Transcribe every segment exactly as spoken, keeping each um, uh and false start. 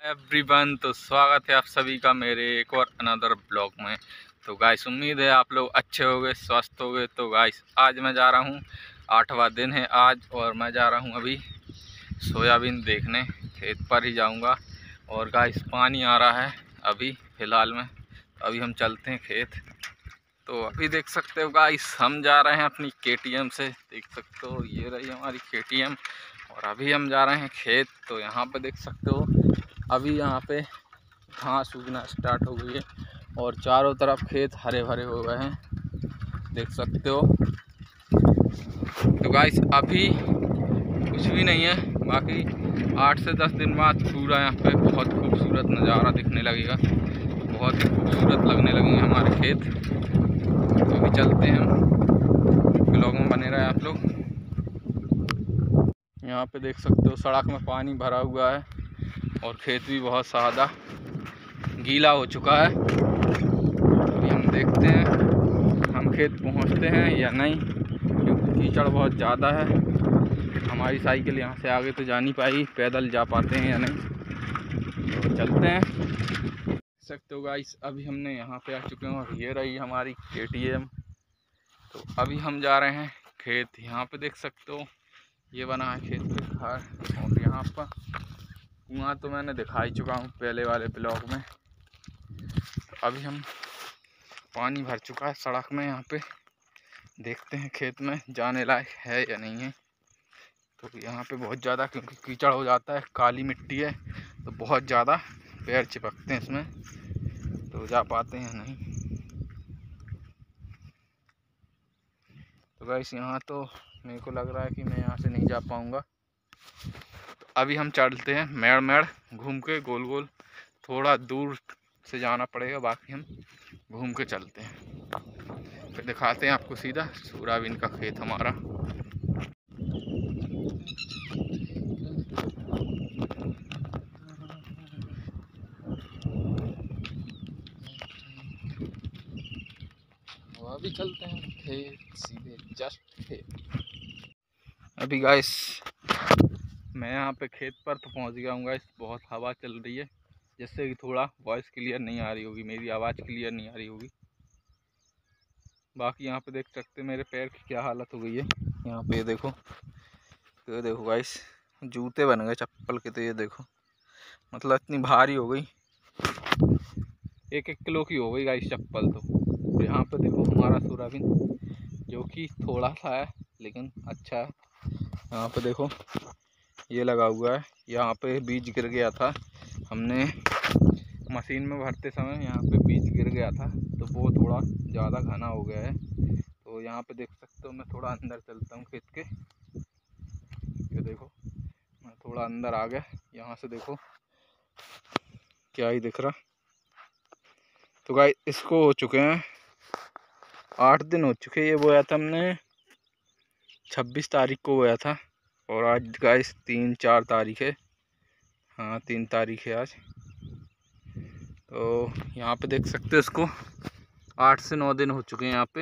Everyone, तो स्वागत है आप सभी का मेरे एक और अनदर ब्लॉग में। तो गाइस, उम्मीद है आप लोग अच्छे होंगे, स्वस्थ होंगे। तो गाइस, आज मैं जा रहा हूँ, आठवां दिन है आज, और मैं जा रहा हूँ अभी सोयाबीन देखने। खेत पर ही जाऊँगा। और गाइस, पानी आ रहा है अभी फ़िलहाल में। अभी हम चलते हैं खेत। तो अभी देख सकते हो गाइस, हम जा रहे हैं अपनी के टी एम से। देख सकते हो, ये रही हमारी के टी एम। और अभी हम जा रहे हैं खेत। तो यहाँ पे देख सकते हो, अभी यहाँ पे घास उगना स्टार्ट हो गई है और चारों तरफ खेत हरे भरे हो गए हैं, देख सकते हो। तो गाइस, अभी कुछ भी नहीं है, बाकी आठ से दस दिन बाद पूरा यहाँ पे बहुत खूबसूरत नज़ारा दिखने लगेगा, बहुत ही खूबसूरत लगने लगेंगे हमारे खेत। तो अभी चलते हैं हम, ब्लॉग में बने रहे आप लोग। यहाँ पे देख सकते हो, सड़क में पानी भरा हुआ है और खेत भी बहुत सादा गीला हो चुका है। अभी हम देखते हैं हम खेत पहुंचते हैं या नहीं, क्योंकि कीचड़ बहुत ज़्यादा है। हमारी साइकिल यहाँ से आगे तो जा नहीं पाई, पैदल जा पाते हैं या नहीं। तो चलते हैं। देख सकते हो गाइस, अभी हमने यहाँ पे आ चुके हैं और ये रही हमारी के टी एम। तो अभी हम जा रहे हैं खेत। यहाँ पे देख सकते हो, ये बना है खेत पे घर, और यहाँ पर कुआं तो मैंने दिखा ही चुका हूँ पहले वाले ब्लॉग में। तो अभी हम, पानी भर चुका है सड़क में, यहाँ पे देखते हैं खेत में जाने लायक है या नहीं है। तो यहाँ पे बहुत ज़्यादा, क्योंकि कीचड़ हो जाता है, काली मिट्टी है, तो बहुत ज़्यादा पैर चिपकते हैं इसमें, तो जा पाते हैं नहीं। तो गाइस, यहाँ तो मेरे को लग रहा है कि मैं यहाँ से नहीं जा पाऊँगा। तो अभी हम चलते हैं मेड़ मेड़ घूम के, गोल गोल थोड़ा दूर से जाना पड़ेगा, बाकी हम घूम के चलते हैं। फिर दिखाते हैं आपको सीधा सोयाबीन का खेत हमारा। अभी चलते हैं खेत, सीधे जस्ट खेत। अभी गाइस, मैं यहाँ पे खेत पर तो पहुँच गया हूँ गाइस। बहुत हवा चल रही है, जिससे कि थोड़ा वॉइस क्लियर नहीं आ रही होगी, मेरी आवाज़ क्लियर नहीं आ रही होगी। बाकी यहाँ पे देख सकते हैं मेरे पैर की क्या हालत हो गई है। यहाँ पे देखो, तो ये देखो गाइस, जूते बन गए चप्पल के। तो ये देखो, मतलब इतनी भारी हो गई, एक एक किलो की हो गई गाइस चप्पल। तो यहाँ पे देखो हमारा सोयाबीन, जो कि थोड़ा सा है लेकिन अच्छा है। यहाँ पे देखो, ये लगा हुआ है। यहाँ पे बीज गिर गया था, हमने मशीन में भरते समय यहाँ पे बीज गिर गया था, तो वो थोड़ा ज़्यादा घना हो गया है। तो यहाँ पे देख सकते हो, मैं थोड़ा अंदर चलता हूँ खेत के। ये देखो, मैं थोड़ा अंदर आ गया। यहाँ से देखो क्या ही दिख रहा। तो गाइस, इसको हो चुके हैं आठ दिन हो चुके। ये बोया था हमने छब्बीस तारीख को बोया था, और आज गाइस तीन चार तारीख है। हाँ, तीन तारीख है आज। तो यहाँ पे देख सकते हो, इसको आठ से नौ दिन हो चुके हैं यहाँ पे,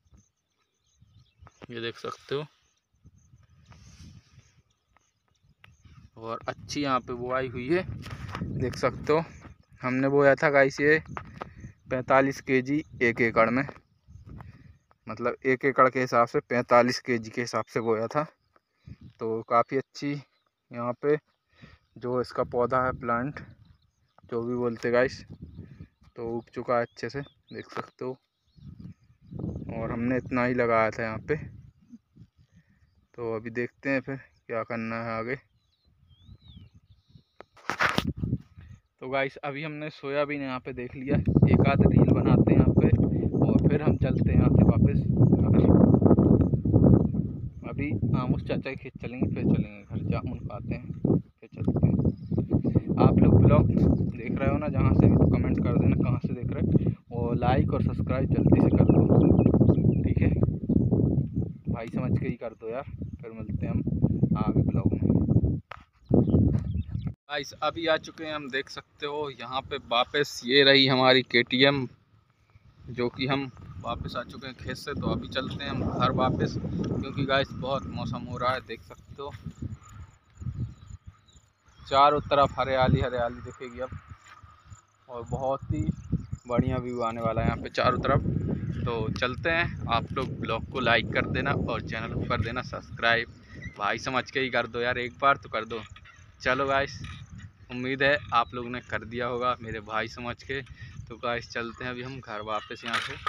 ये देख सकते हो। और अच्छी यहाँ पे बुआई हुई है, देख सकते हो। हमने बोया था गाइस ये पैंतालीस केजी एक एकड़ में, मतलब एक एकड़ के हिसाब से पैंतालीस केजी के हिसाब से बोया था। तो काफ़ी अच्छी यहाँ पे जो इसका पौधा है, प्लांट जो भी बोलते गाइस, तो उग चुका है अच्छे से, देख सकते हो। और हमने इतना ही लगाया था यहाँ पे। तो अभी देखते हैं फिर क्या करना है आगे। तो गाइस, अभी हमने सोयाबीन यहाँ पे देख लिया, एक आध रील बनाते हैं यहाँ पे, और फिर हम चलते हैं यहाँ से वापस घर। अभी आमूस चाचा के खेत चलेंगे, फिर चलेंगे घर, जामुन खाते हैं, फिर चलते हैं। आप लोग ब्लॉग देख रहे हो ना जहाँ से भी, तो कमेंट कर देना कहाँ से देख रहे हैं, और लाइक और सब्सक्राइब जल्दी से कर दो, ठीक है भाई, समझ के ही कर दो यार। फिर मिलते हैं हम आगे ब्लॉग में। गाइस, अभी आ चुके हैं हम, देख सकते हो यहाँ पे वापस। ये रही हमारी के टी एम, जो कि हम वापस आ चुके हैं खेत से। तो अभी चलते हैं हम घर वापस, क्योंकि गाइस बहुत मौसम हो रहा है, देख सकते हो। चारों तरफ हरियाली हरियाली दिखेगी अब, और बहुत ही बढ़िया व्यू आने वाला है यहाँ पे चारों तरफ। तो चलते हैं, आप लोग ब्लॉग को लाइक कर देना और चैनल को कर देना सब्सक्राइब। भाई समझ के ही कर दो यार, एक बार तो कर दो। चलो गाइस, उम्मीद है आप लोगों ने कर दिया होगा मेरे भाई समझ के। तो गाइस चलते हैं अभी हम घर वापस यहाँ से।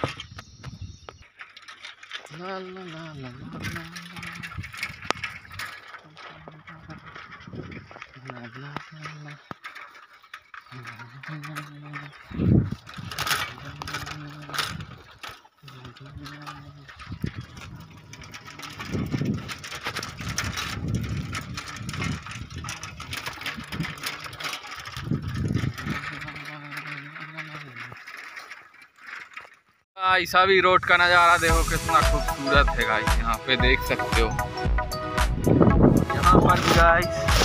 ला ला ला ला ला ऐसा भी रोड का नज़ारा देखो कितना खूबसूरत है गाइस, यहाँ पे देख सकते हो। यहाँ पर गाइस